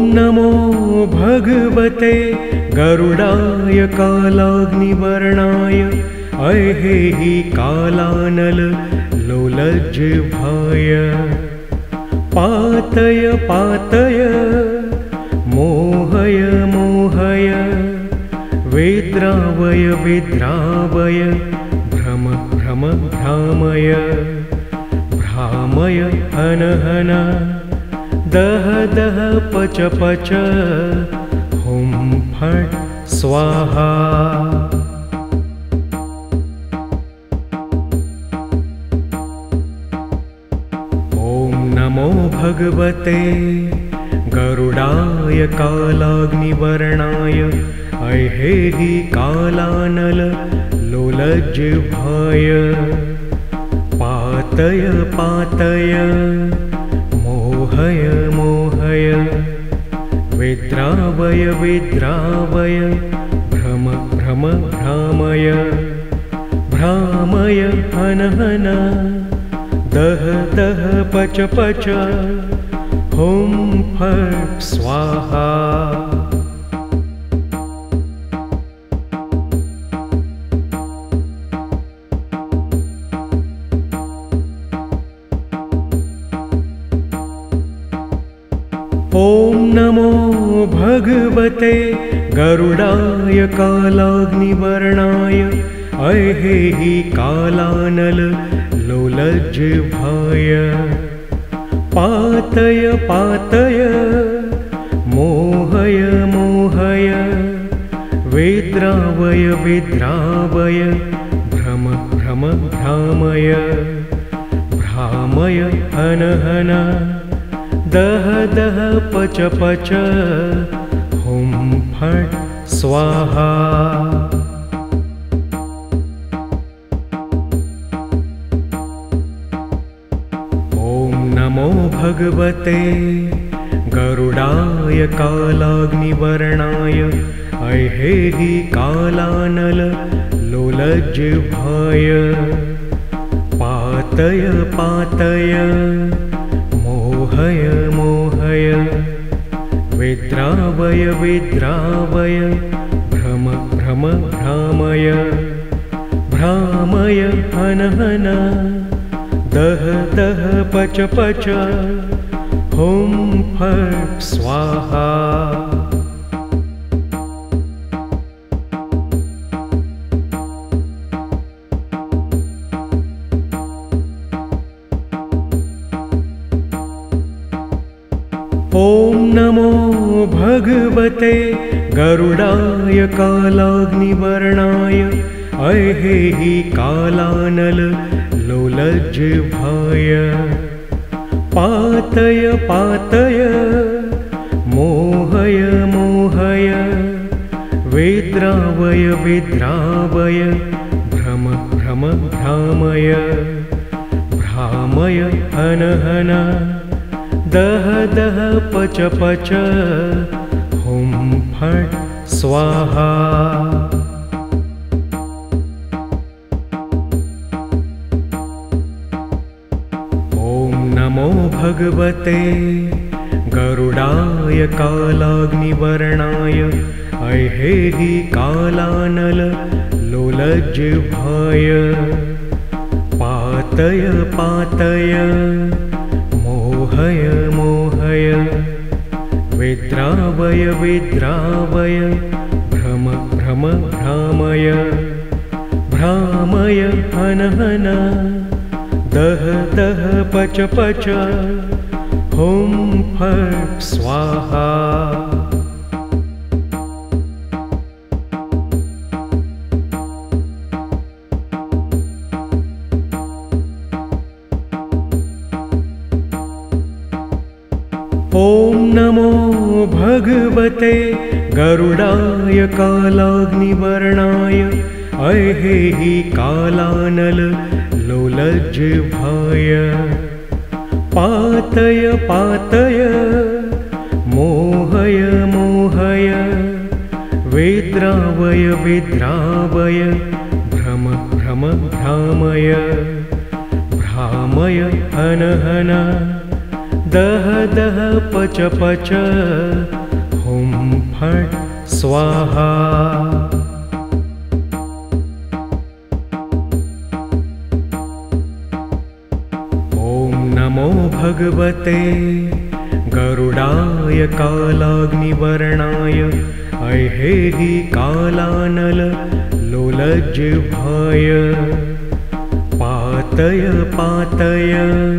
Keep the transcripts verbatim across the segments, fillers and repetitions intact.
नमो भगवते गरुडाय कालाग्निवर्णाय ऐहेहि कालानल लोलज्जिह्वाय पातय पातय मोहय मोहय विद्रावय विद्रावय भ्रम भ्रम भ्रामय भ्रामय हन हन दह दह पच पच हुं फट् स्वाहा। ॐ नमो भगवते गरुडाय कालाग्निवर्णाय ऐहेहि कालानल लोलज्जिह्वाय पातय पातय मोहय मोहय विद्रावय विद्रावय भ्रम भ्रम भ्रामय भ्रामय हन हन दह दह पच पच हुं फट् स्वाहा। ॐ नमो भगवते गरुडाय कालाग्निवर्णाय ऐहेहि कालानल लोलज्जिह्वाय पातय पातय मोहय मोहय विद्रावय विद्रावय भ्रम भ्रम भ्रामय भ्रामय हन हन दह दह पच पच हुं फट् स्वाहा। ॐ नमो भगवते गरुडाय कालाग्निवर्णाय ऐहेहि कालानल लोलज्जिह्वाय पातय पातय मोहय मोहय विद्रावय विद्रावय भ्रम भ्रम भ्रामय भ्रामय हन हन दह दह पच पच हुं फट् स्वाहा। ॐ नमो भगवते गरुडाय कालाग्निवर्णाय ऐहेहि कालानल लोलज्जिह्वाय पातय पातय मोहय मोहय विद्रावय विद्रावय भ्रम भ्रम भ्रामय भ्रामय हन हन दह दह पच पच हुं फट् स्वाहा। ॐ नमो भगवते गरुडाय कालाग्निवर्णाय ऐहेहि कालानल लोलज्जिह्वाय पातय पातय मोहय मोहय विद्रावय विद्रावय भ्रम भ्रम भ्रामय भ्रामय हन हन दह दह पच पच हुं फट् स्वाहा। ॐ नमो भगवते गरुडाय कालाग्निवर्णाय ऐहेहि कालानल लोलज्जिह्वाय पातय पातय मोहय मोहय विद्रावय विद्रावय भ्रम भ्रम भ्रामय भ्रामय हन हन दह दह पच पच हुं फट् स्वाहा। ॐ नमो भगवते गरुडाय कालाग्निवर्णाय ऐहेहि कालानल लोलजिह्वाय। पातय पातय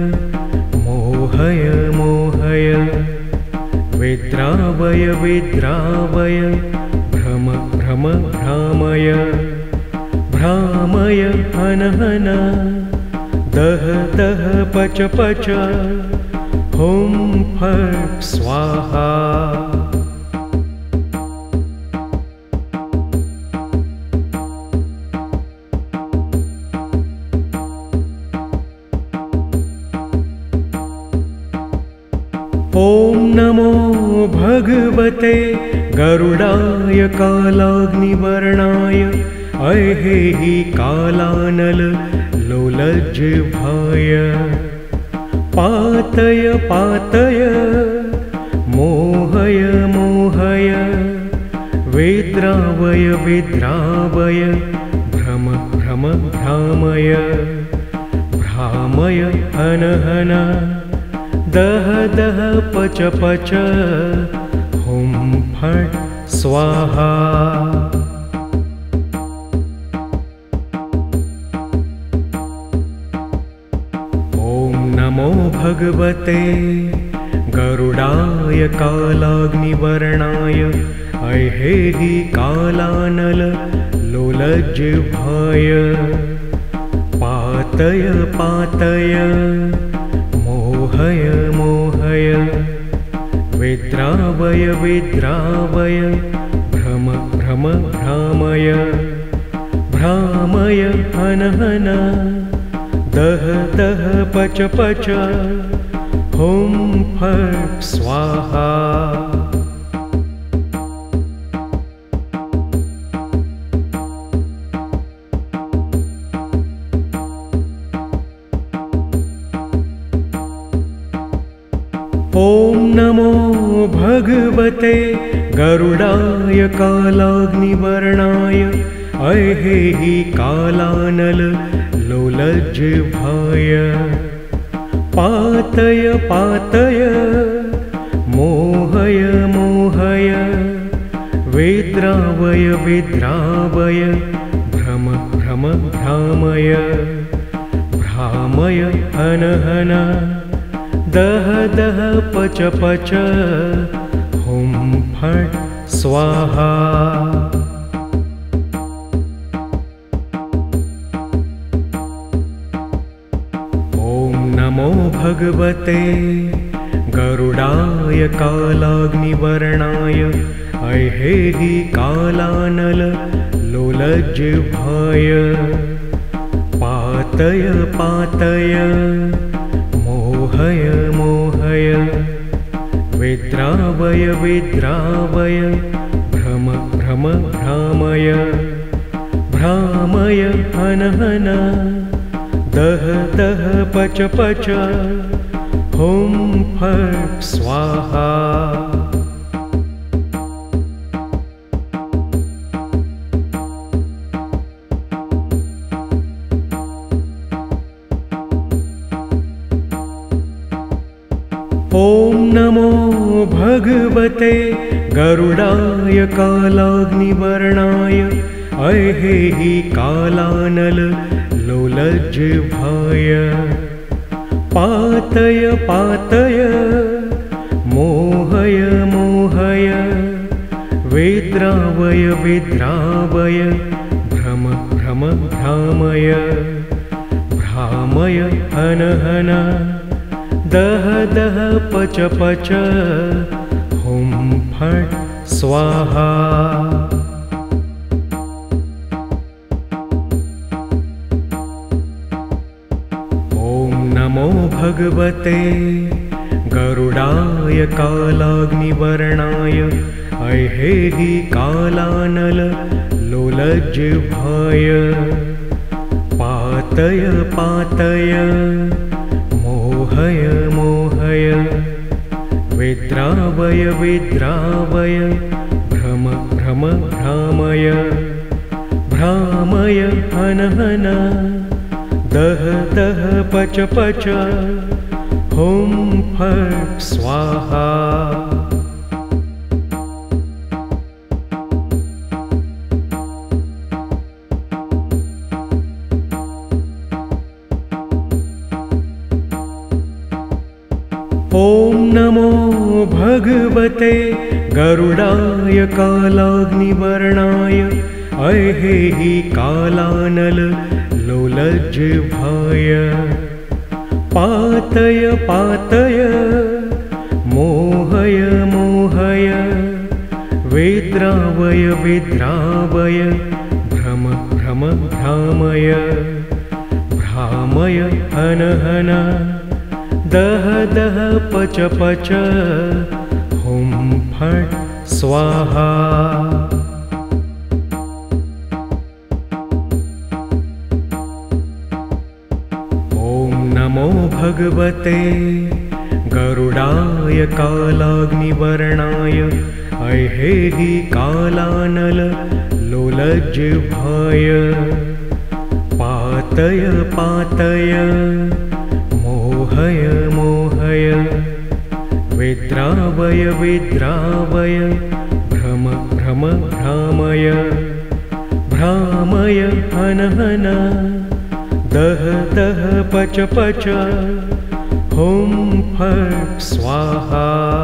मोहय मोहय विद्रावय विद्रावय भ्रम भ्रम भ्रामय। भ्रामय हन हन दह दह पच पच हुं फट् स्वाहा। ॐ नमो भगवते गरुडाय कालाग्निवर्णाय ऐहेहि कालानल लोलजिह्वाय। पातय पातय मोहय मोहय विद्रावय विद्रावय भ्रम भ्रम भ्रामय। भ्रामय हन हन दह दह पच पच हुं फट् स्वाहा। ॐ नमो भगवते गरुडाय कालाग्निवर्णाय ऐहेहि कालानल लोलजिह्वाय। पातय पातय मोहय मोहय विद्रावय विद्रावय भ्रम भ्रम भ्रामय। भ्रामय हन हन दह दह पच पच हुं फट् स्वाहा। ॐ नमो भगवते गरुडाय कालाग्निवर्णाय ऐहेहि कालानल लोलजिह्वाय। पातय पातय मोहय मोहय विद्रावय विद्रावय भ्रम भ्रम भ्रामय। भ्रामय हन हन दह दह पच पच हुं फट् स्वाहा। ॐ नमो भगवते गरुडाय कालाग्निवर्णाय ऐहेहि कालानल लोलजिह्वाय। पातय पातय मोहय मोहय विद्रावय विद्रावय भ्रम भ्रम भ्रामय। भ्रामय हन हन दह दह पच पच हुं फट् स्वाहा। ॐ नमो भगवते गरुडाय कालाग्निवर्णाय ऐहेहि कालानल लोलजिह्वाय। पातय पातय मोहय मोहय विद्रावय विद्रावय भ्रम भ्रम भ्रामय। भ्रामय हन हन दह दह पच पच हुं फट् स्वाहा। ॐ नमो भगवते गरुडाय कालाग्निवर्णाय ऐहेहि कालानल लोलजिह्वाय। पातय पातय मोहय मोहय विद्रावय विद्रावय भ्रम भ्रम भ्रामय भ्रामय हन हन दह दह पच पच हुं फट् स्वाहा। ॐ नमो भगवते गरुडाय कालाग्निवर्णाय ऐहेहि कालानल लोलज्जिह्वाय पातय पातय मोहय मोहय विद्रावय विद्रावय भ्रम भ्रम भ्रामय भ्रामय हन हन दह दह पच पच हुं फट् स्वाहा। ॐ नमो भगवते गरुडाय कालाग्निवर्णाय ऐहेहि कालानल लोलज्जिह्वाय पातय पातय मोहय मोहय विद्रावय विद्रावय भ्रम भ्रम भ्रामय भ्रामय हन हन दह दह पच पच हुं फट् स्वाहा।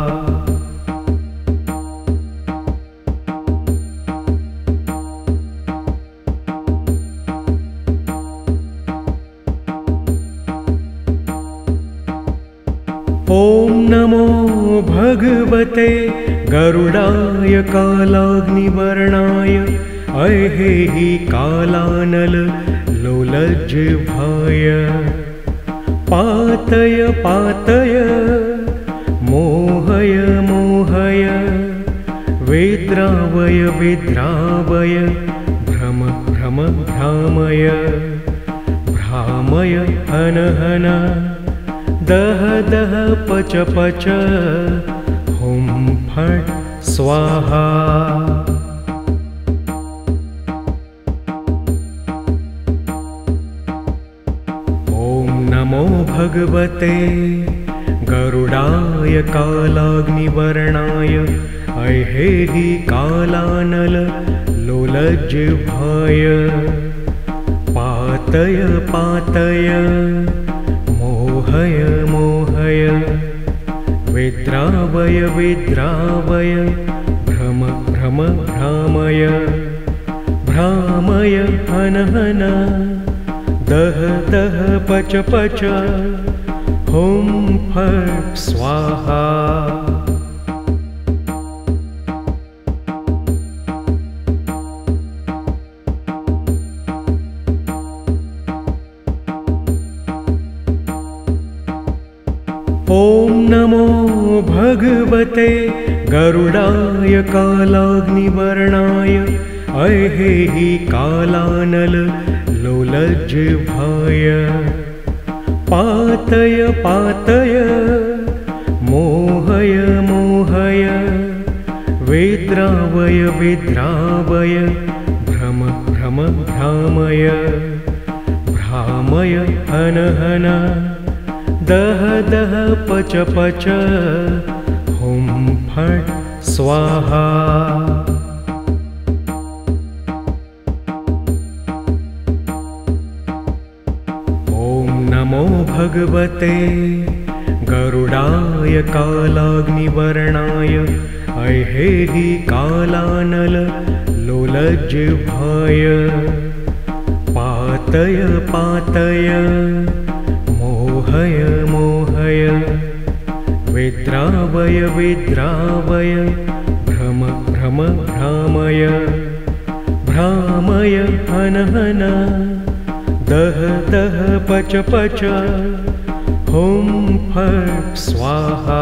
ॐ नमो भगवते गरुडाय कालाग्निवर्णाय ऐहेहि कालानल लोलज्जिह्वाय पातय पातय मोहय मोहय विद्रावय विद्रावय भ्रम भ्रम भ्रामय भ्रामय हन हन दह दह पच पच हुं फट् स्वाहा। ॐ नमो भगवते गरुडाय कालाग्निवर्णाय ऐहेहि कालानल लोलज्जिह्वाय पातय पातय मोहय मोहय विद्रावय विद्रावय भ्रम भ्रम भ्रामय भ्रामय हन हन दह दह पच पच हुं फट् स्वाहा। ॐ नमो भगवते गरुडाय कालाग्निवर्णाय ऐहेहि कालानल लोलज्जिह्वाय पातय पातय मोहय मोहय विद्रावय विद्रावय भ्रम भ्रम भ्रामय भ्रामय हन हन दह दह पच पच हुं फट् स्वाहा। ॐ नमो भगवते गरुडाय कालाग्निवर्णाय ऐहेहि कालानल लोलज्जिह्वाय पातय पातय मोहय मोहय विद्रावय विद्रावय भ्रम भ्रम भ्रामय भ्रामय हन हन दह दह पच पच हुं फट् स्वाहा।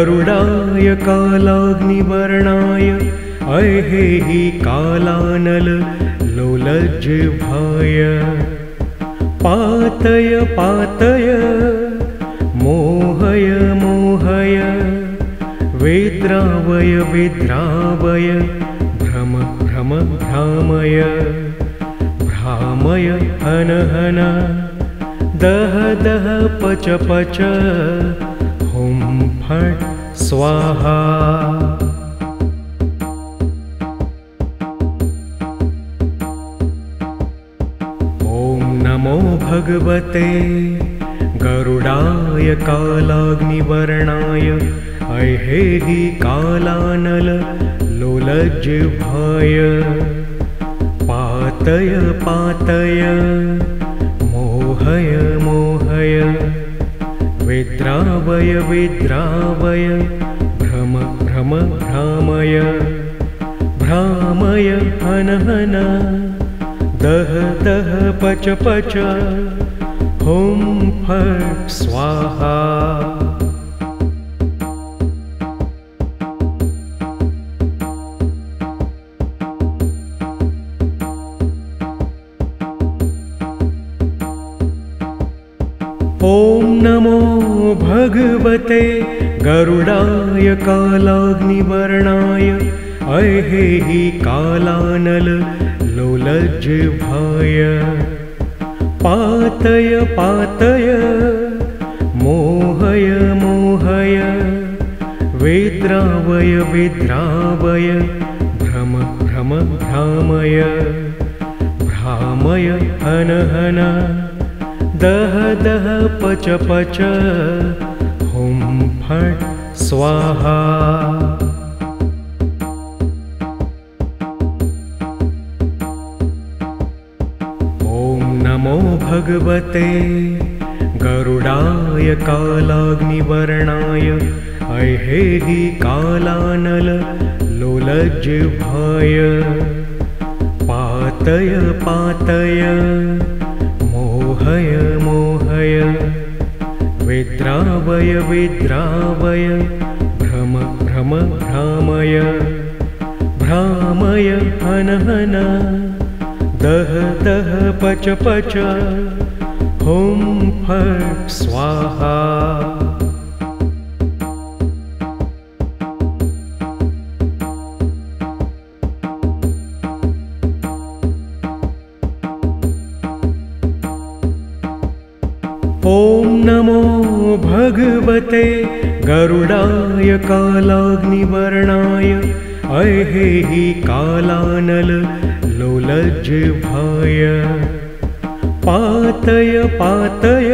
गरुडाय कालाग्निवर्णाय ऐहेहि कालानल लोलज्जिह्वाय पातय पातय मोहय मोहय विद्रावय विद्रावय भ्रम भ्रम भ्रामय भ्रामय हन हन दह दह पच पच हुं फट् स्वाहा। ॐ नमो भगवते गरुडाय कालाग्निवर्णाय ऐहेहि कालानल लोलज्जिह्वाय पातय पातय मोहय मोहय विद्रावय विद्रावय भ्रम भ्रम भ्रामय भ्रामय हन हन दह दह पच पच हुं फट् स्वाहा। ॐ नमो भगवते गरुडाय कालाग्निवर्णाय ऐहेहि कालानल लोलज्जिह्वाय पातय पातय मोहय मोहय विद्रावय विद्रावय भ्रम भ्रम भ्रामय भ्रामय हन हन दह दह पच पच हुं फट् स्वाहा। ॐ नमो भगवते गरुडाय कालाग्निवर्णाय ऐहेहि कालानल लोलज्जिह्वाय पातय पातय मोहय मोहय विद्रावय विद्रावय भ्रम भ्रम भ्रामय भ्रामय हन हन दह दह पच पच हुं फट् स्वाहा। ॐ नमो भगवते गरुडाय कालाग्निवर्णाय ऐहेहि कालानल लोलज्जिह्वाय पातय पातय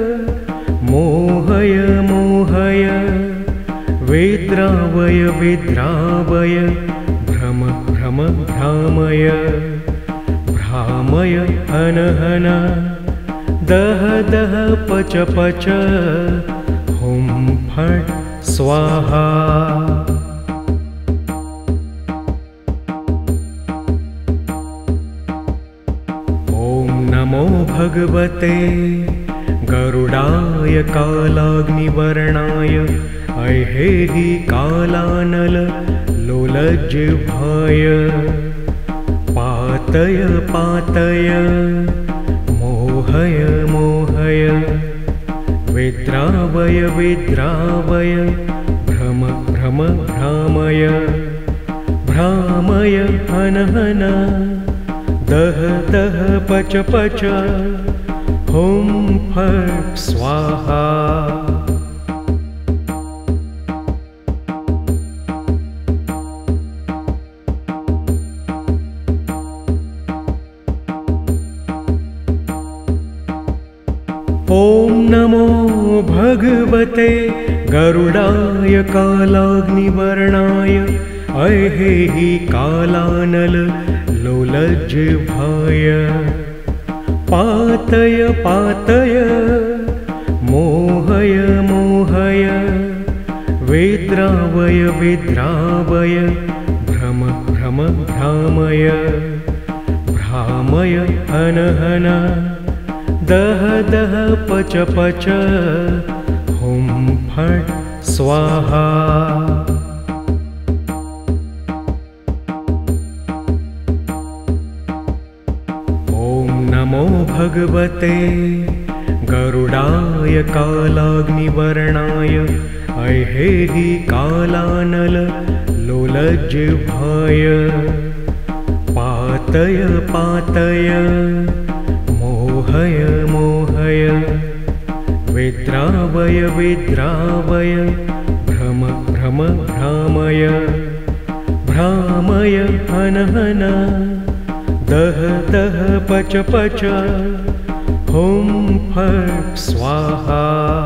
मोहय मोहय विद्रावय विद्रावय भ्रम भ्रम भ्रामय भ्रामय हन हन दह दह पच पच हुं फट् स्वाहा। ॐ नमो भगवते गरुडाय कालाग्निवर्णाय ऐहेहि कालानल लोलज्जिह्वाय पातय पातय मोहय मोहय विद्रावय विद्रावय भ्रम भ्रम भ्रामय भ्रामय हन हन दह दह पच पच हुं फट् स्वाहा। ॐ नमो भगवते गरुडाय कालाग्निवर्णाय ऐहेहि कालानल लोलज्जिह्वाय पातय पातय मोहय मोहय विद्रावय विद्रावय भ्रम भ्रम भ्रामय भ्रामय हन हन दह दह पच पच हुं फट् स्वाहा। ॐ नमो भगवते गरुडाय कालाग्निवर्णाय ऐहेहि कालानल लोलजिह्वाय पातय पातय मोहय मोहय विद्रावय विद्रावय भ्रम भ्रम भ्रामय भ्रामय हन हन दह दह पच पच हुं फट् स्वाहा।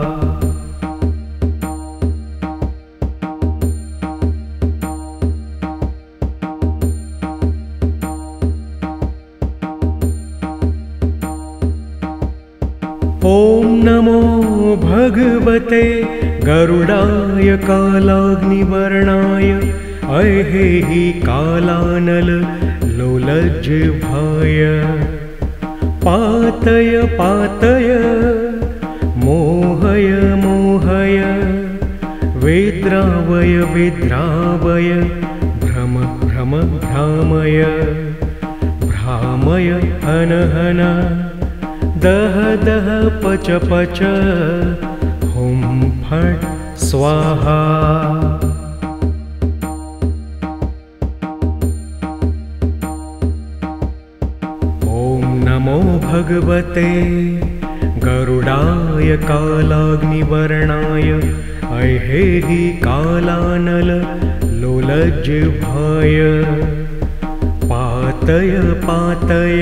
ॐ नमो भगवते गरुडाय कालाग्निवर्णाय ऐहेहि कालानल लोलजिह्वाय पातय पातय मोहय मोहय विद्रावय विद्रावय भ्रम भ्रम भ्रामय भ्रामय हन हन दह दह पच पच हुं फट् स्वाहा। नमो भगवते गरुडाय कालाग्निवर्णाय ऐहेहि कालानल लोलजिह्वाय पातय पातय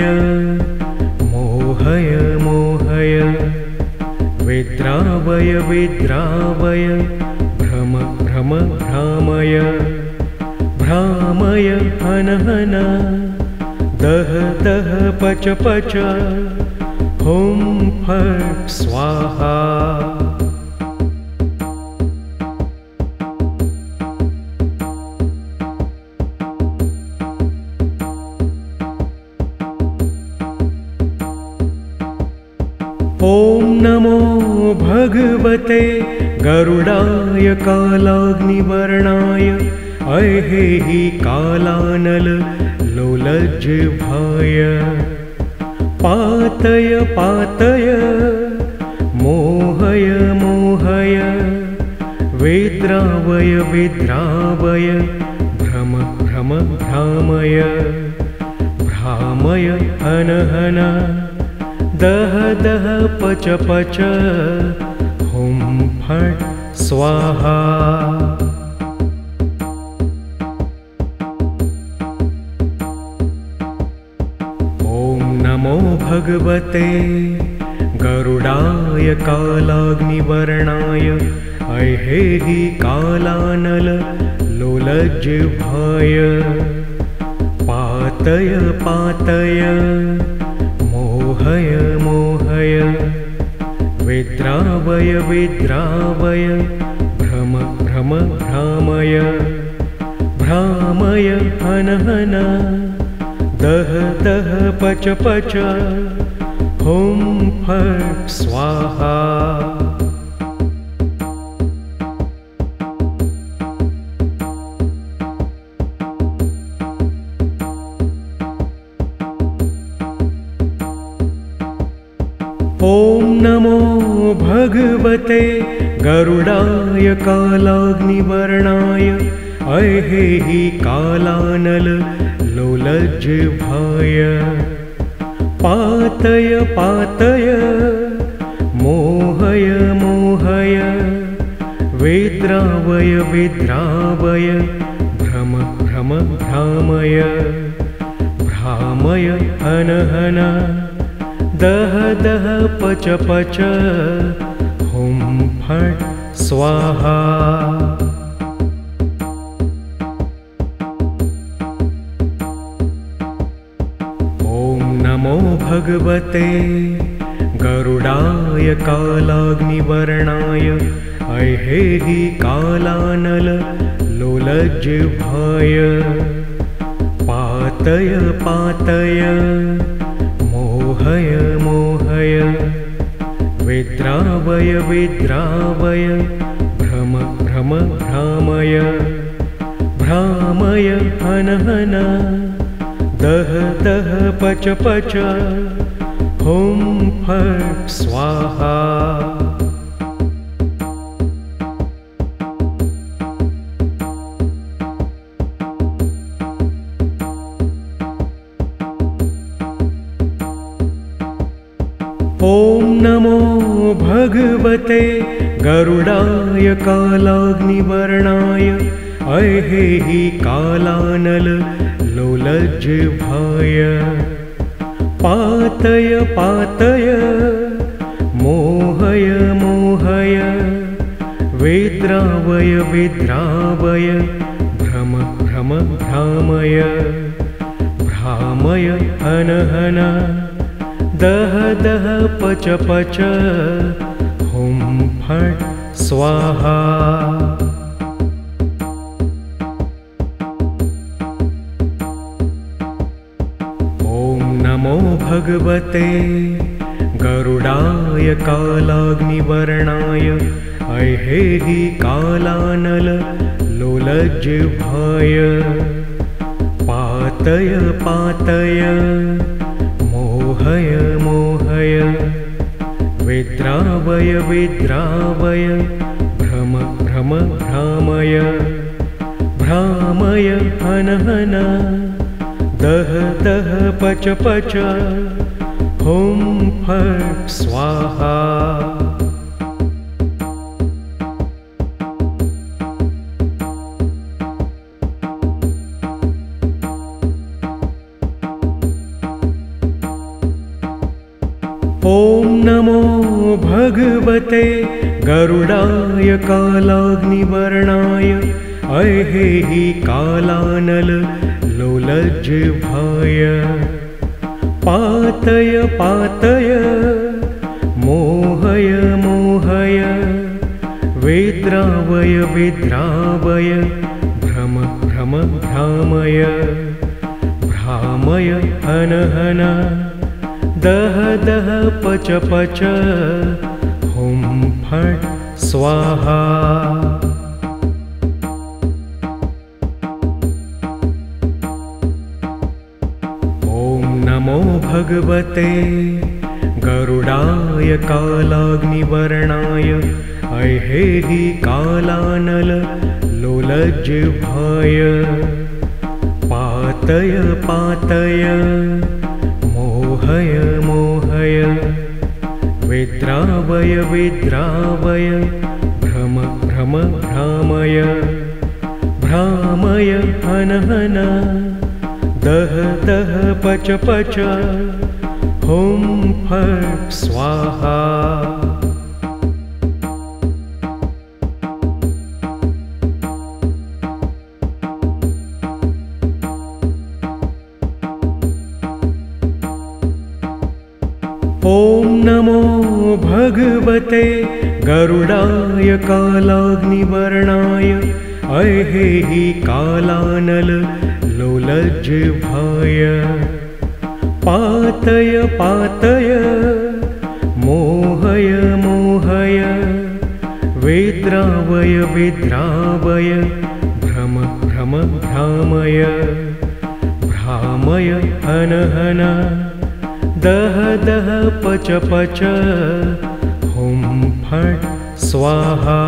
मोहय मोहय विद्रावय विद्रावय भ्रम भ्रम भ्रामय भ्रामय हन हन दह दह पच पच हुं फट् स्वाहा। ॐ नमो भगवते गरुडाय कालाग्निवर्णाय ऐहेहि कालानल लोलजिह्वाय पातय पातय मोहय मोहय विद्रावय विद्रावय भ्रम भ्रम भ्रामय भ्रामय हन हन दह दह पच पच हुं फट् स्वाहा। नमो भगवते गरुडाय कालाग्निवर्णाय ऐहेहि कालानल लोलजिह्वाय पातय पातय मोहय मोहय विद्रावय विद्रावय भ्रम भ्रम भ्रामय भ्रामय हन हन दह दह पच पच हुं फट् स्वाहा। ॐ नमो भगवते गरुडाय कालाग्निवर्णाय ऐहेहि कालानल लोलजिह्वाय पातय पातय मोहय मोहय विद्रावय विद्रावय भ्रम भ्रम भ्रामय भ्रामय हन हन दह दह पच पच हुं फट् स्वाहा। नमो भगवते गरुडाय कालाग्निवर्णाय ऐहेहि कालानल लोलजिह्वाय पातय पातय मोहय मोहय विद्रावय विद्रावय भ्रम भ्रम भ्रम भ्रामय भ्रामय हन हन दह दह पच पच हुं फट् स्वाहा। ॐ नमो भगवते गरुडाय कालाग्निवर्णाय ऐहेहि कालानल लोलज्जिह्वाय पातय पातय मोहय मोहय विद्रावय विद्रावय भ्रम भ्रम भ्रामय भ्रामय हन हन दह दह पच पच हुं फट् स्वाहा। नमो भगवते गरुडाय कालाग्निवर्णाय ऐहेहि कालानल लोलज्जिह्वाय पातय पातय मोहय मोहय विद्रावय विद्रावय भ्रम भ्रम भ्रामय भ्रामय हन हन दह दह पच पच हुं फट् स्वाहा। ॐ नमो भगवते गरुडाय कालाग्निवर्णाय ऐहेहि कालानल लोलज्जिह्वाय पातय पातय मोहय मोहय विद्रावय विद्रावय भ्रम भ्रम भ्रामय भ्रामय हन हन दह दह पच पच हुं फट् स्वाहा। नमो भगवते गरुडाय कालाग्निवर्णाय ऐहेहि कालानल लोलज्जिह्वाय पातय पातय मोहय मोहय विद्रावय विद्रावय भ्रम भ्रम भ्रामय भ्रामय हन हन दह दह पच पच हुं फट् स्वाहा। ॐ नमो भगवते गरुडाय कालाग्निवर्णाय ऐहेहि कालानल लोलज्जिह्वाय पातय पातय मोहय मोहय विद्रावय विद्रावय भ्रम भ्रम भ्रामय भ्रामय हन हन दह दह पच पच हुं फट् स्वाहा।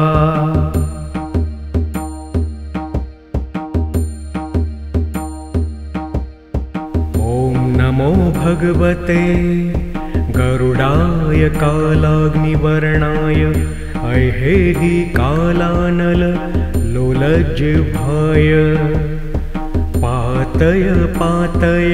नमो भगवते गरुडाय कालाग्निवर्णाय ऐहेहि कालानल लोलज्जिह्वाय पातय पातय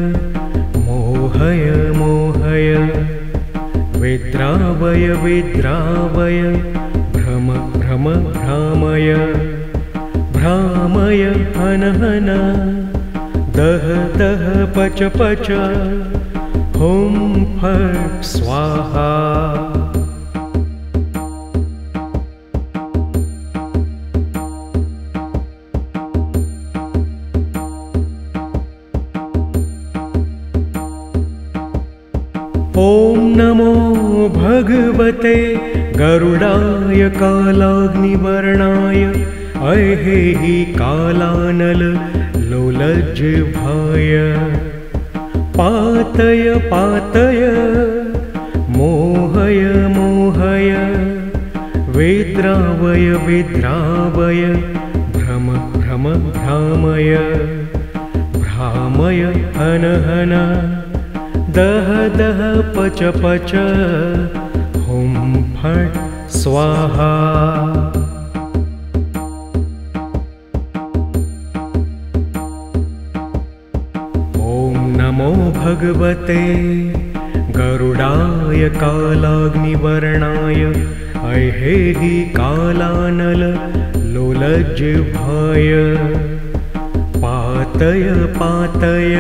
मोहय मोहय विद्रावय विद्रावय भ्रम भ्रम भ्रामय भ्रामय हन हन दह दह पच पच हुं फट् स्वाहा। ॐ नमो भगवते गरुडाय कालाग्निवर्णाय ऐहेहि कालानल लोलज्जिह्वाय पातय पातय मोहय मोहय विद्रावय विद्रावय भ्रम भ्रम भ्रामय भ्रामय हन हन दह दह पच पच हुं फट् स्वाहा। नमो भगवते गरुडाय कालाग्निवर्णाय ऐहेहि कालानल लोलज्जिह्वाय पातय पातय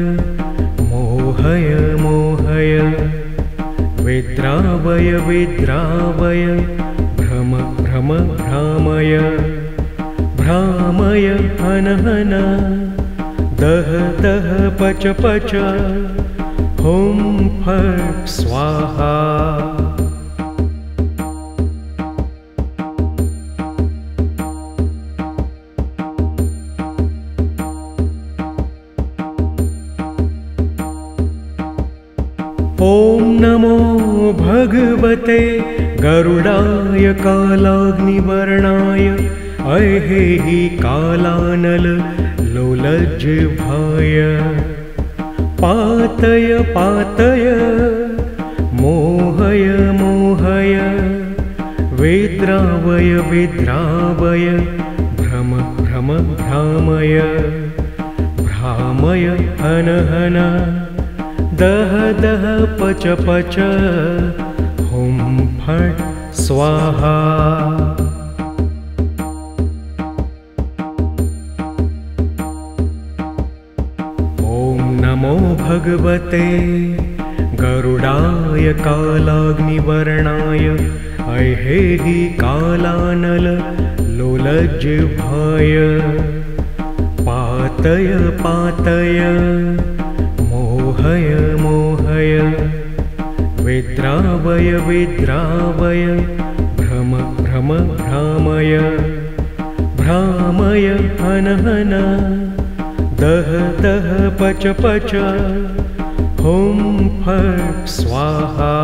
मोहय मोहय विद्रावय विद्रावय भ्रम भ्रम भ्रामय भ्रामय हन हन दह दह पच पच हुं फट् स्वाहा। ॐ नमो भगवते गरुडाय कालाग्निवर्णाय ऐहेहि कालानल लोलज्जिह्वाय पातय पातय मोहय मोहय विद्रावय विद्रावय भ्रम भ्रम भ्रामय भ्रामय हन हन दह दह पच पच हुं फट् स्वाहा। नमो भगवते गरुडाय कालाग्निवर्णाय ऐहेहि कालानल लोलज्जिह्वाय पातय पातय मोहय मोहय विद्रावय विद्रावय भ्रम भ्रम भ्रामय भ्रामय हन हन दह दह पच पच हुं फट् स्वाहा।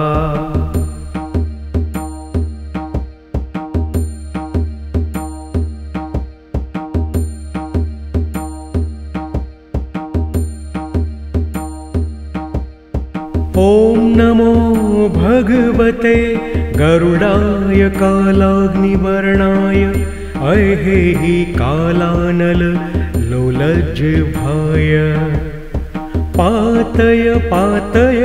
ॐ नमो भगवते गरुडाय कालाग्निवर्णाय ऐहेहि कालानल लोलज्जिह्वाय पातय पातय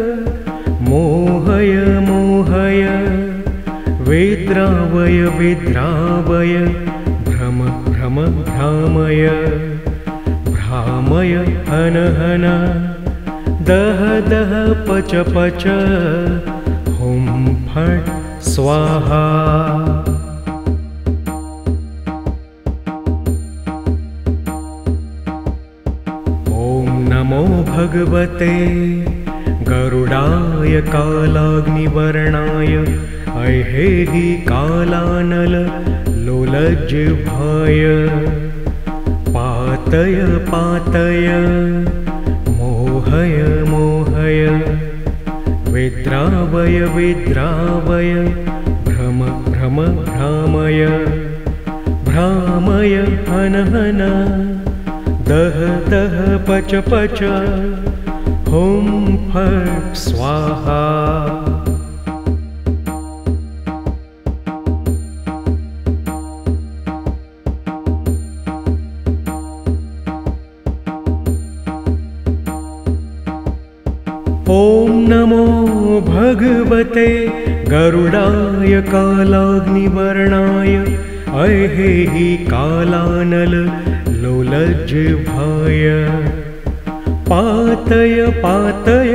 मोहय मोहय विद्रावय विद्रावय भ्रम भ्रम भ्रामय भ्रामय हन हन दह दह पच पच हुं फट् स्वाहा। नमो भगवते गरुडाय कालाग्निवर्णाय ऐहेहि कालानल लोलज्जिह्वाय पातय पातय मोहय मोहय विद्रावय विद्रावय भ्रम भ्रम भ्रामय भ्रामय हन हन दह दह पच पच हुं फट् स्वाहा। ॐ नमो भगवते गरुडाय कालाग्निवर्णाय ऐहेहि कालानल लोलज्जिह्वाय पातय पातय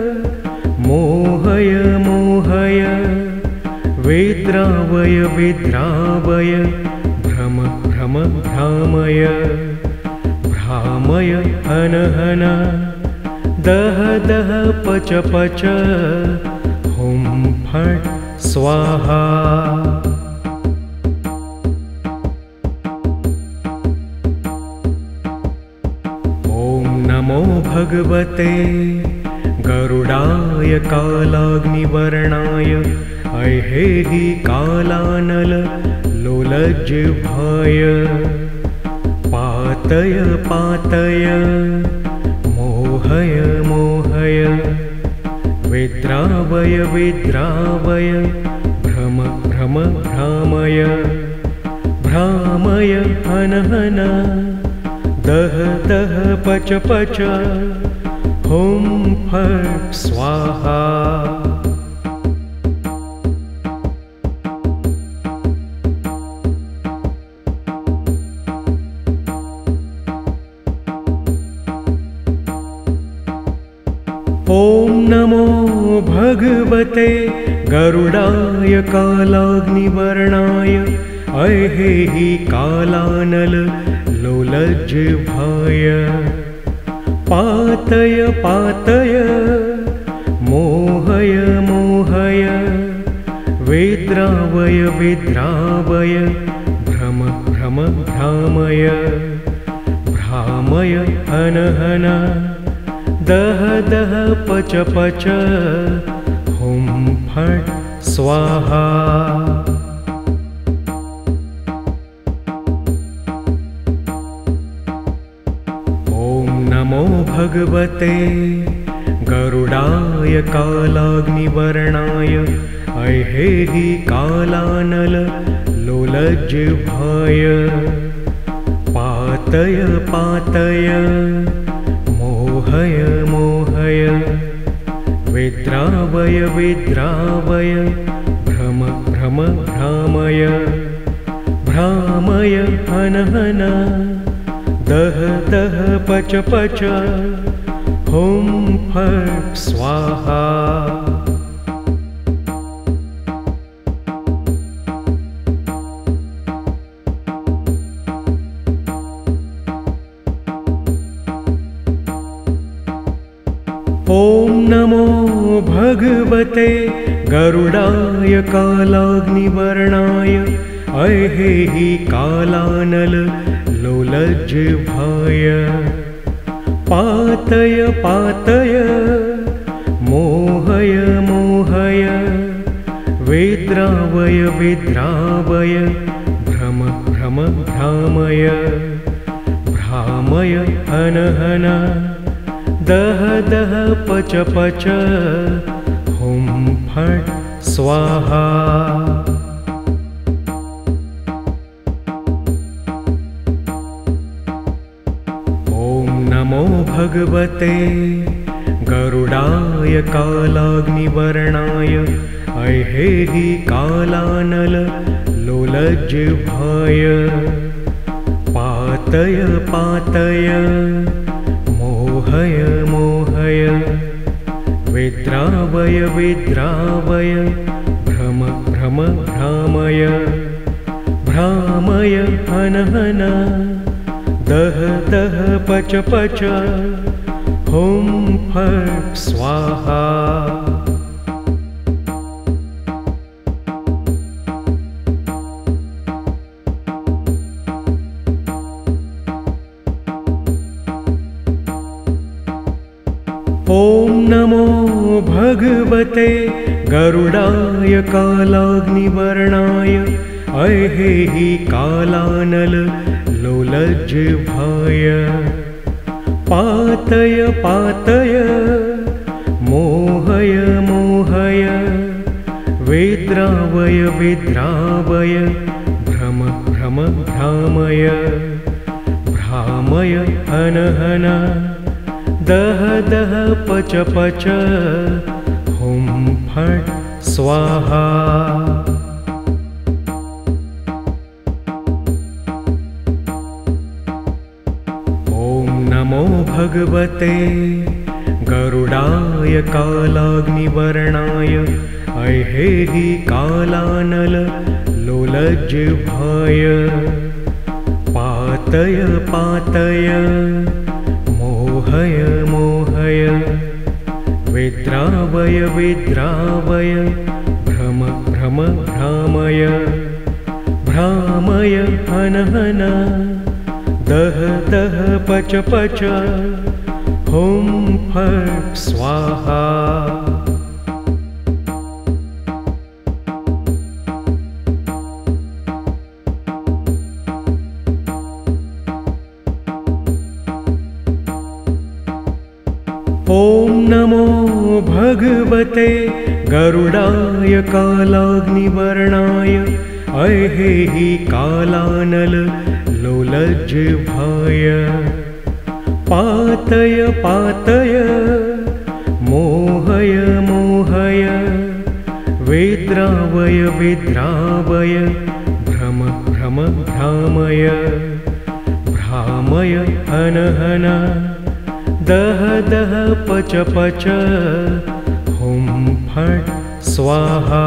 मोहय मोहय विद्रावय विद्रावय भ्रम भ्रम भ्रामय भ्रामय हन हन दह दह पच पच हुं फट् स्वाहा। ॐ नमो भगवते गरुडाय कालाग्निवर्णाय ऐहेहि कालानल लोलजिह्वाय। पातय पातय मोहय मोहय विद्रावय विद्रावय भ्रम भ्रम भ्रामय। भ्रामय हन हन दह दह पच पच हुं फट् स्वाहा। ॐ नमो भगवते गरुडाय कालाग्निवर्णाय ऐहेहि कालानल लोलजिह्वाय। पातय पातय मोहय मोहय विद्रावय विद्रावय भ्रम भ्रम भ्रामय। भ्रामय हन हन दह दह पच पच हुं फट् स्वाहा। ॐ नमो भगवते गरुडाय कालाग्निवर्णाय ऐहेहि कालानल लोलजिह्वाय। पातय पातय मोहय मोहय विद्रावय विद्रावय भ्रम भ्रम भ्रामय। भ्रामय हन हन दह दह पच पच हुं फट् स्वाहा। ॐ नमो भगवते गरुडाय कालाग्निवर्णाय ऐहेहि कालानल लोलजिह्वाय। पातय पातय मोहय मोहय विद्रावय विद्रावय भ्रम भ्रम भ्रामय। भ्रामय हन हन दह दह पच पच हुं फट् स्वाहा। ॐ नमो भगवते गरुडाय कालाग्निवर्णाय ऐहेहि कालानल लोलजिह्वाय। पातय पातय मोहय मोहय विद्रावय विद्रावय भ्रम भ्रम भ्रामय। भ्रामय हन हन दह दह पच पच हुं फट् स्वाहा। ॐ नमो भगवते गरुडाय कालाग्निवर्णाय ऐहेहि कालानल लोलजिह्वाय। पातय पातय मोहय मोहय विद्रावय विद्रावय भ्रम भ्रम भ्रामय। भ्रामय हन हन दह दह पच पच हुं फट् स्वाहा। ॐ नमो भगवते गरुडाय कालाग्निवर्णाय ऐहेहि कालानल लोलजिह्वाय। पातय पातय मोहय मोहय विद्रावय विद्रावय भ्रम भ्रम भ्रामय भ्रामय हन हन दह दह पच पच हुं फट् स्वाहा। ॐ नमो भगवते गरुडाय कालाग्निवर्णाय ऐहेहि कालानल लोलज्जिह्वाय पातय पातय मोहय मोहय विद्रावय विद्रावय भ्रम भ्रम भ्रामय भ्रामय हन हन दह दह पच पच हुं फट् स्वाहा।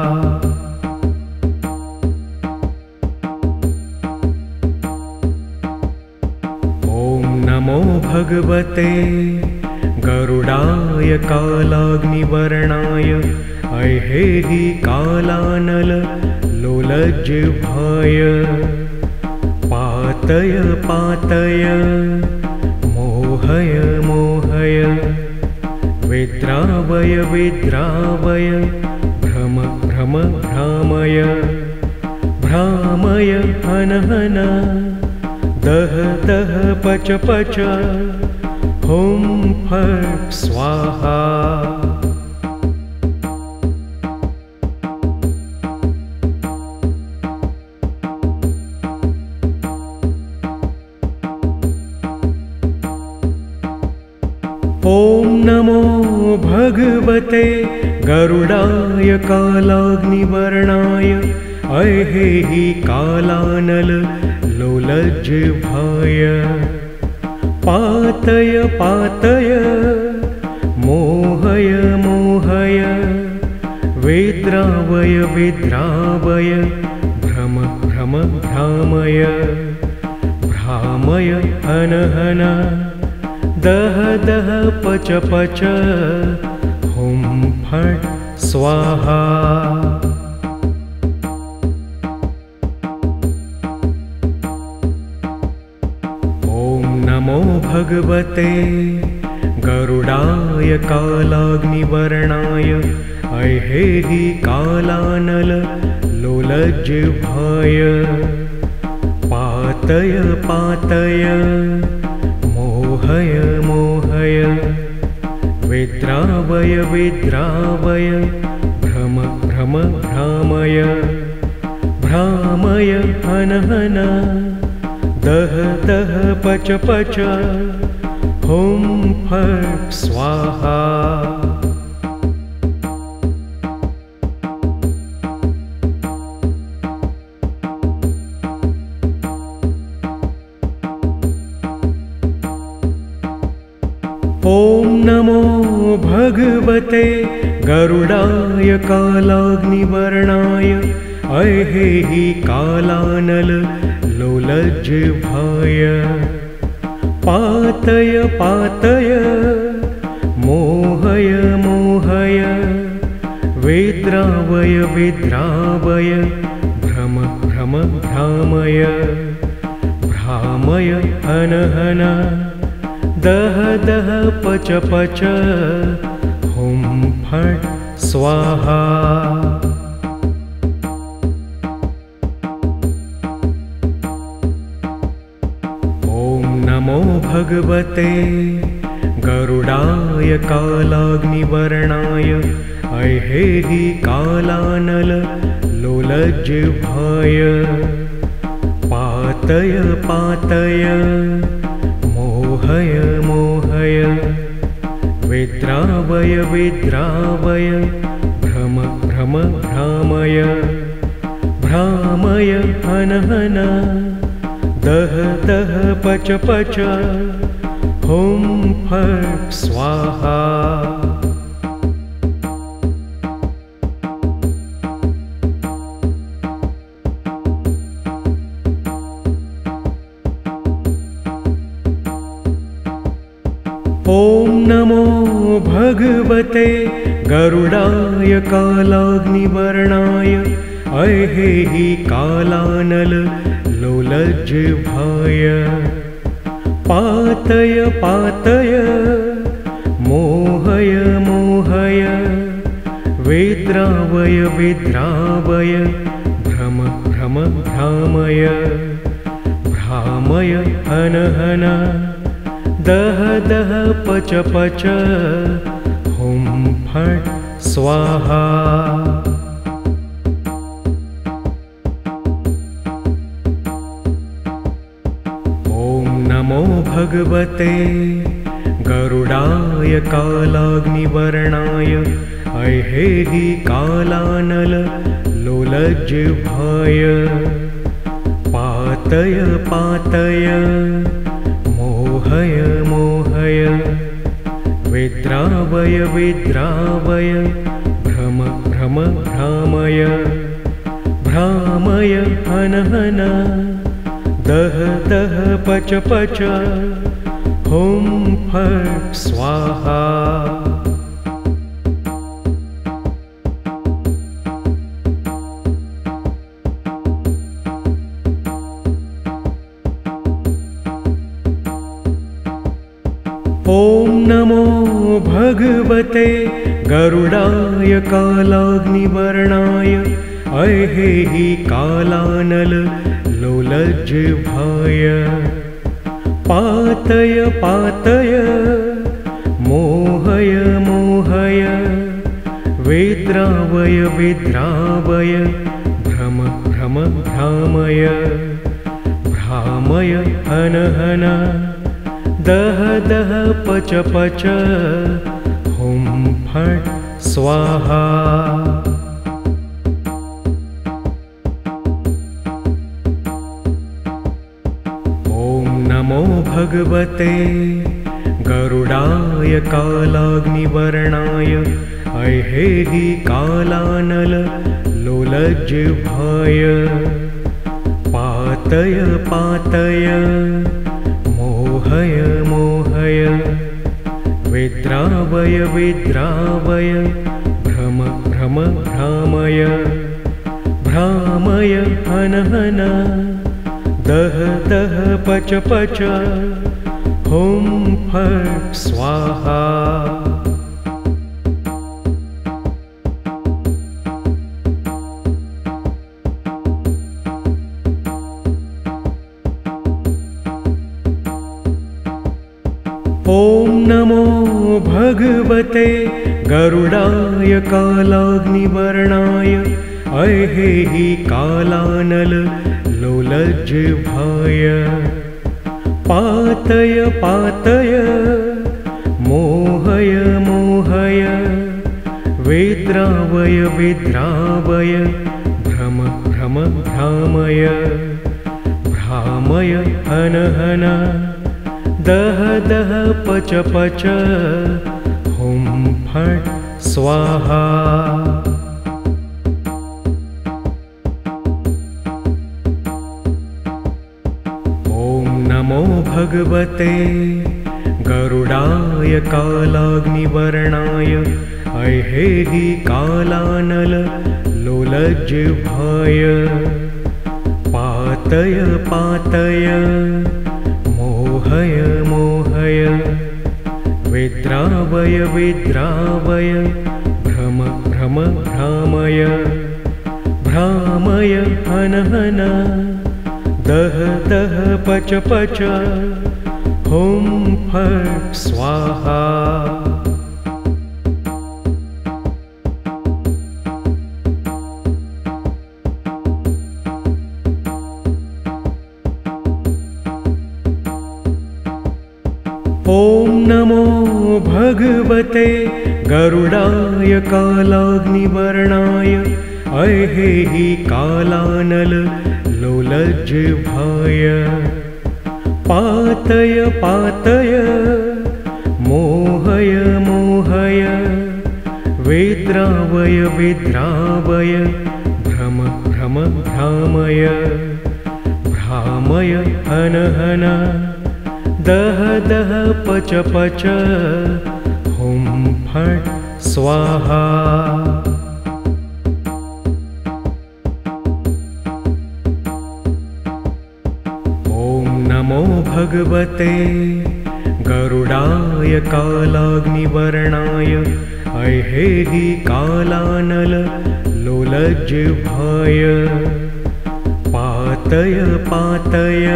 ॐ नमो भगवते गरुडाय कालाग्निवर्णाय ऐहेहि कालानल लोलज्जिह्वाय पातय पातय मोहय मोहय विद्रावय विद्रावय भ्रम भ्रम भ्रामय भ्रामय हन हन दह दह पच पच हुं फट् स्वाहा। ॐ नमो भगवते गरुडाय कालाग्निवर्णाय ऐहेहि कालानल लोलज्जिह्वाय पातय पातय मोहय मोहय विद्रावय विद्रावय भ्रम भ्रम भ्रामय भ्रामय हन हन दह दह पच पच हुं फट् स्वाहा। ॐ नमो भगवते गरुडाय कालाग्निवर्णाय ऐहेहि कालानल लोलज्जिह्वाय पातय पातय मोहय मोहय विद्रावय विद्रावय भ्रम भ्रम भ्रामय भ्रामय हन हन दह दह पच पच हुं फट् स्वाहा। ॐ नमो भगवते गरुडाय कालाग्निवर्णाय ऐहेहि कालानल लोलज्जिह्वाय पातय पातय मोहय मोहय विद्रावय विद्रावय भ्रम भ्रम भ्रामय भ्रामय हन हन दह दह पच पच हुं फट् स्वाहा। ॐ नमो भगवते गरुडाय कालाग्निवर्णाय ऐहेहि कालानल लोलज्जिह्वाय पातय पातय मोहय मोहय विद्रावय विद्रावय भ्रम भ्रम भ्रामय भ्रामय हन हन दह दह पच पच हुं फट् स्वाहा। ॐ नमो भगवते गरुडाय कालाग्निवर्णाय ऐहेहि कालानल लोलज्जिह्वाय पातय पातय मोहय मोहय विद्रावय विद्रावय भ्रम भ्रम भ्रामय भ्रामय हन हन दह दह पच पच हुं फट् स्वाहा। ॐ नमो भगवते गरुडाय कालाग्निवर्णाय ऐहेहि कालानल लोलज्जिह्वाय पातय पातय मोहय मोहय विद्रावय विद्रावय भ्रम भ्रम भ्रामय भ्रामय हन हन दह दह पच पच हुं फट् स्वाहा। ॐ नमो भगवते गरुडाय कालाग्निवर्णाय ऐहेहि कालानल लोलज्जिह्वाय पातय पातय मोहय मोहय विद्रावय विद्रावय भ्रम भ्रम भ्रामय भ्रामय हन हन दह दह पच पच हुं फट् स्वाहा। ॐ नमो भगवते गरुडाय कालाग्निवर्णाय ऐहेहि कालानल लोलज्जिह्वाय पातय पातय मोहय मोहय विद्रावय विद्रावय भ्रम भ्रम भ्रामय भ्रामय हन हन दह दह पच पच हुं फट् स्वाहा। ॐ नमो भगवते गरुडाय कालाग्निवर्णाय ऐहेहि कालानल लोलज्जिह्वाय पातय पातय मोहय मोहय विद्रावय विद्रावय भ्रम भ्रम भ्रामय भ्रामय हन हन दह दह पच पच हुं फट् स्वाहा। ॐ नमो भगवते गरुडाय कालाग्निवर्णाय ऐहेहि कालानल लोलज्जिह्वाय पातय पातय मोहय मोहय विद्रावय विद्रावय भ्रम भ्रम भ्रामय भ्रामय हन हन दह दह पच पच हुं फट् स्वाहा। ॐ नमो भगवते गरुडाय कालाग्निवर्णाय ऐहेहि कालानल लोलज्जिह्वाय पातय पातय मोहय मोहय विद्रावय विद्रावय भ्रम भ्रम भ्रामय भ्रामय हन हन दह दह पच पच हुं फट् स्वाहा। ॐ नमो भगवते गरुडाय कालाग्निवर्णाय ऐहेहि कालानल लोलजिह्वाय पातय पातय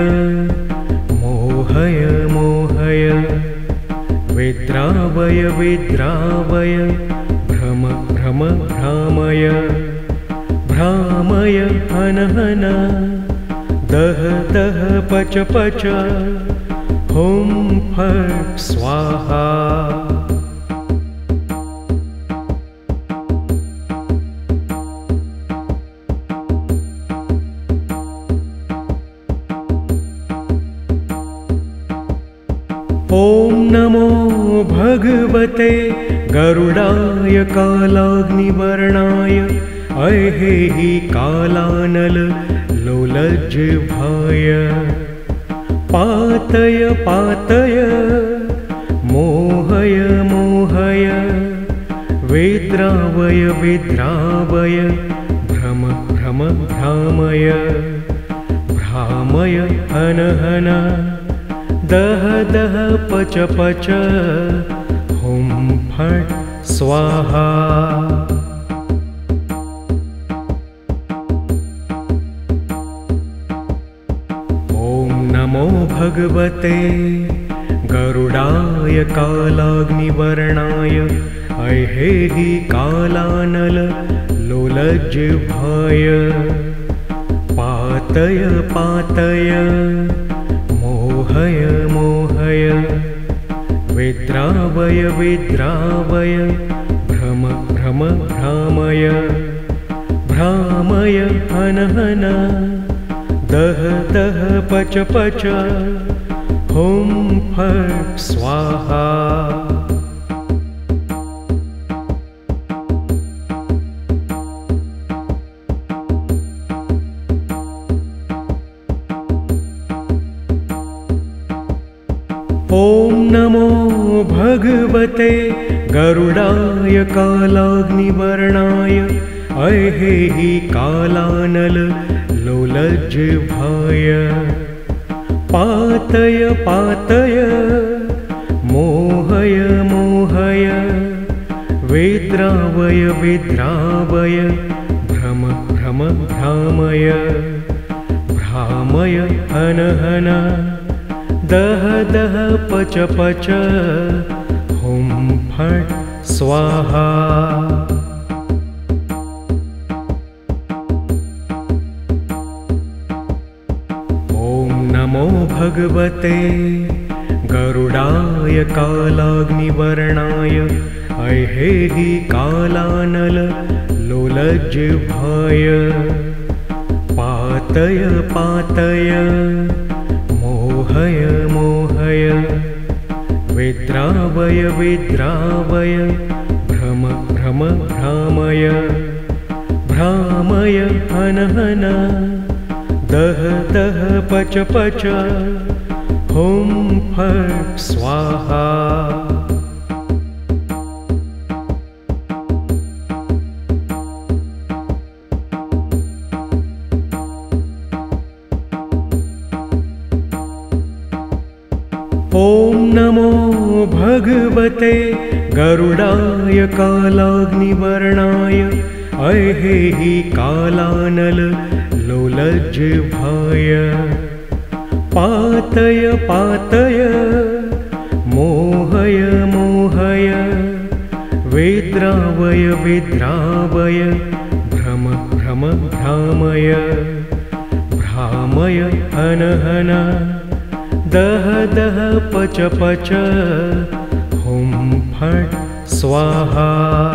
मोहय मोहय विद्रावय विद्रावय भ्रम भ्रम भ्रामय भ्रामय हन हन दह दह पच पच हुं फट् स्वाहा। ॐ नमो भगवते गरुडाय कालाग्निवर्णाय ऐहेहि कालानल लोलजिह्वाय पातय पातय मोहय मोहय विद्रावय विद्रावय भ्रम भ्रम भ्रामय भ्रामय हन हन दह दह पच पच हुं फट् स्वाहा। ॐ नमो भगवते गरुडाय कालाग्निवर्णाय ऐहेहि कालानल लोलजिह्वाय पातय पातय मोहय मोहय विद्रावय विद्रावय भ्रम भ्रम भ्रामय भ्रामय हन हन दह दह पच पच हुं फट् स्वाहा। ॐ नमो भगवते गरुडाय कालाग्निवर्णाय ऐहेहि कालानल लोलजिह्वाय पातय पातय मोहय मोहय विद्रावय विद्रावय भ्रम भ्रम भ्रामय भ्रामय हन हन दह दह पच पच हुं फट् स्वाहा। ॐ नमो भगवते गरुडाय कालाग्निवर्णाय ऐहेहि कालानल लोलजिह्वाय पातय पातय मोहय मोहय विद्रावय विद्रावय भ्रम भ्रम भ्रामय भ्रामय हन हन दह दह पच पच हुं फट् स्वाहा। ॐ नमो भगवते गरुडाय कालाग्निवर्णाय ऐहेहि कालानल लोलजिह्वाय पातय पातय मोहय मोहय विद्रावय विद्रावय भ्रम भ्रम भ्रामय भ्रामय हन हन दह दह पच पच हुं फट् स्वाहा।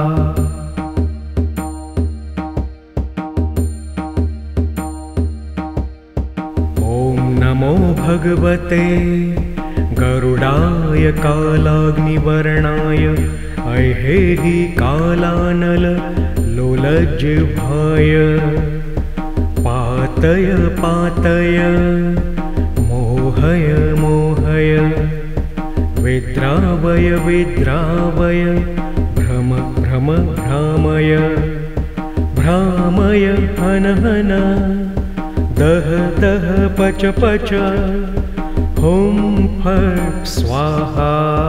ॐ नमो भगवते गरुडाय कालाग्निवर्णाय ऐहेहि कालानल लोलजिह्वाय पातय पातय मोहय मोहय विद्रावय विद्रावय भ्रम भ्रम भ्रम भ्रामय भ्रामय हन हन दह दह पच पच हुं फट् स्वाहा।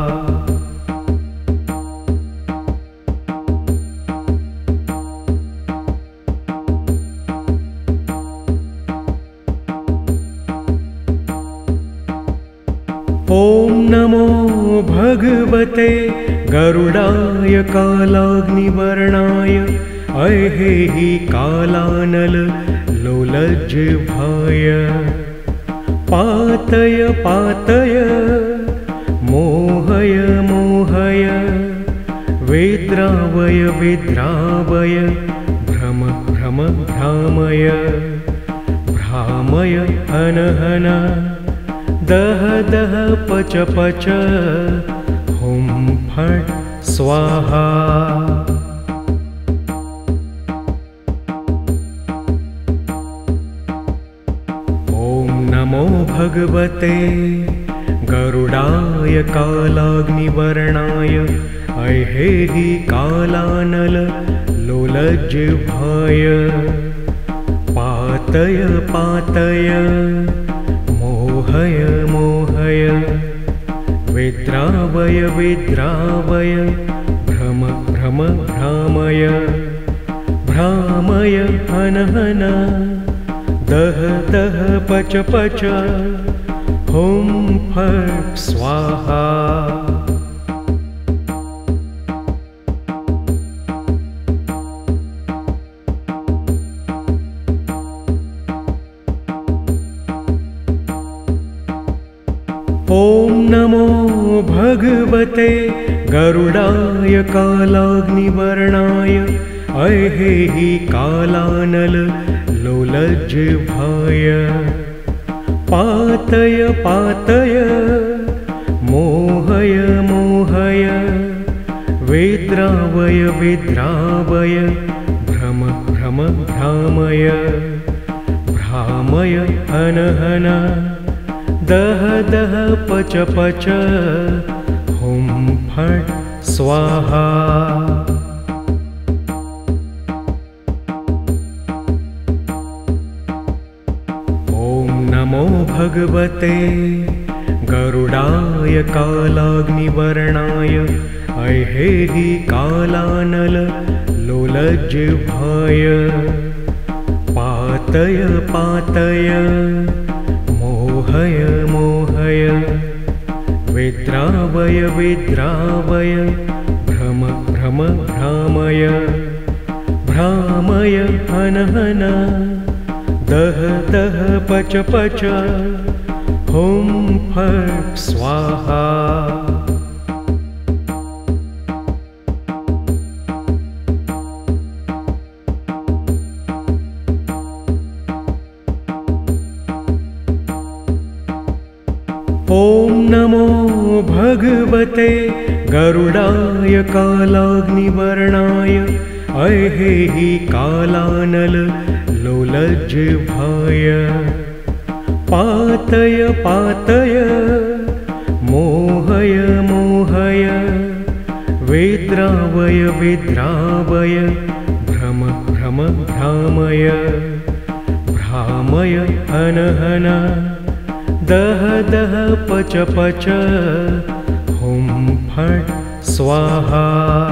ॐ नमो भगवते गरुडाय कालाग्निवर्णाय ऐहेहि कालानल लोलज्जिह्वाय पातय पातय मोहय मोहय विद्रावय विद्रावय भ्रम भ्रम भ्रामय भ्रामय हन हन दह दह पच पच हुं फट् स्वाहा। ॐ नमो भगवते गरुडाय कालाग्निवर्णाय ऐहेहि कालानल लोलज्जिह्वाय पातय पातय मोहय मोहय विद्रावय विद्रावय भ्रम भ्रम भ्रामय भ्रामय हन हन दह दह पच पच हुं फट् स्वाहा। ॐ नमो भगवते गरुडाय कालाग्निवर्णाय ऐहेहि कालानल लोलज्जिह्वाय पातय पातय मोहय मोहय विद्रावय विद्रावय भ्रम भ्रम भ्रामय भ्रामय हन हन दह दह पच पच हुं फट् स्वाहा। ॐ नमो भगवते गरुडाय कालाग्निवर्णाय ऐहेहि कालानल लोलज्जिह्वाय पातय पातय मोहय मोहय विद्रावय विद्रावय भ्रम भ्रम भ्रामय भ्रामय हन हन दह दह पच पच हुं फट् स्वाहा। ॐ नमो भगवते गरुडाय कालाग्निवर्णाय ऐहेहि कालानल लोलज्जिह्वाय पातय पातय मोहय मोहय विद्रावय विद्रावय भ्रम भ्रम भ्रामय भ्रामय हन हन दह दह पच पच हुं फट् स्वाहा।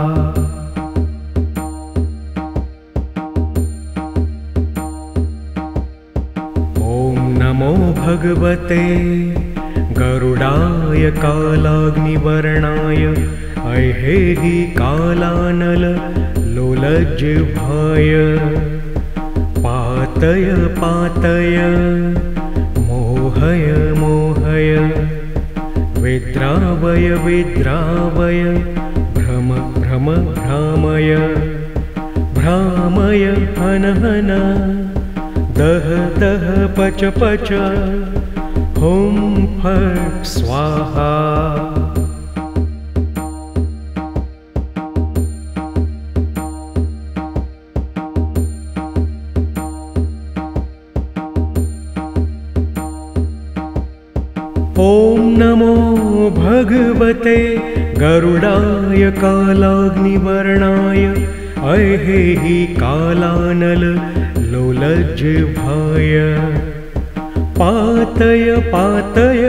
ॐ नमो भगवते गरुडाय कालाग्निवर्णाय ऐहेहि कालानल लोलज्जिह्वाय पातय पातय मोहय मोहय विद्रावय विद्रावय भ्रम भ्रम भ्रामय भ्रामय हन हन दह दह पच पच हुं फट् स्वाहा। ॐ नमो भगवते गरुडाय कालाग्निवर्णाय ऐहेहि कालानल लोलज्जिह्वाय पातय पातय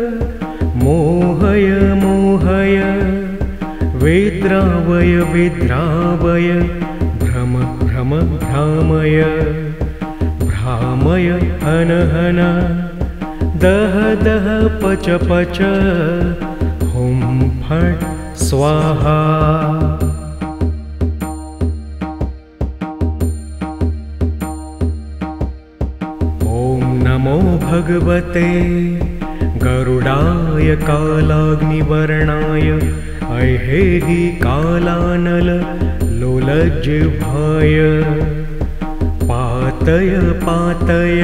मोहय मोहय विद्रावय विद्रावय भ्रम भ्रम भ्रामय भ्रामय हन हन दह दह पच पच हुं फट् स्वाहा। ॐ नमो भगवते गरुडाय कालाग्निवर्णाय ऐहेहि कालानल लोलज्जिह्वाय पातय पातय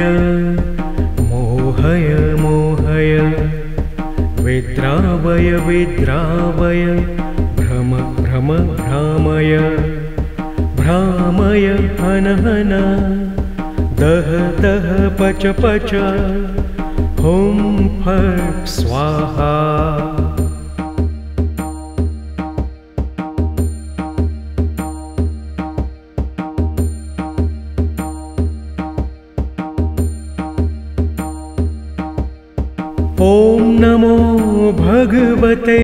मोहय मोहय विद्रावय विद्रावय भ्रम भ्रम भ्रामय भ्रामय हन हन दह दह पच पच हुं फट् स्वाहा। ॐ नमो भगवते